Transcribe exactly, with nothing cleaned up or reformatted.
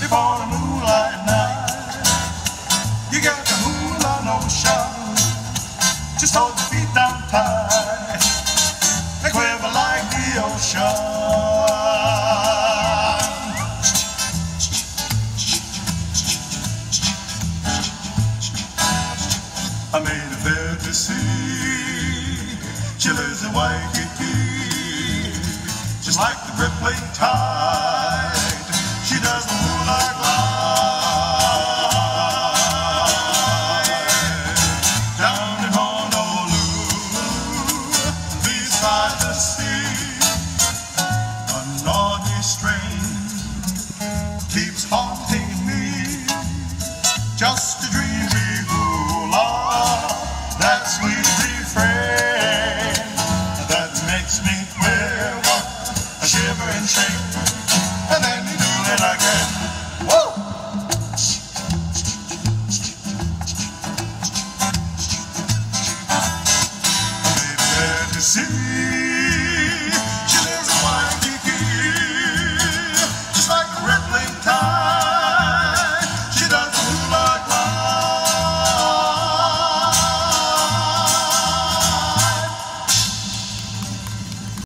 before the moonlight night. You got the hula notion, just hold your feet down tight, and quiver like the ocean. I made a bet to see, she lives in Waikiki, just like the rippling tide, she does the moonlight glide. Down in Honolulu, beside the sea, a naughty strain keeps haunting me, just a dreamy hula, that sweet refrain that makes me quiver, a shiver and shake, and then you do it again. Woo! I made it there to see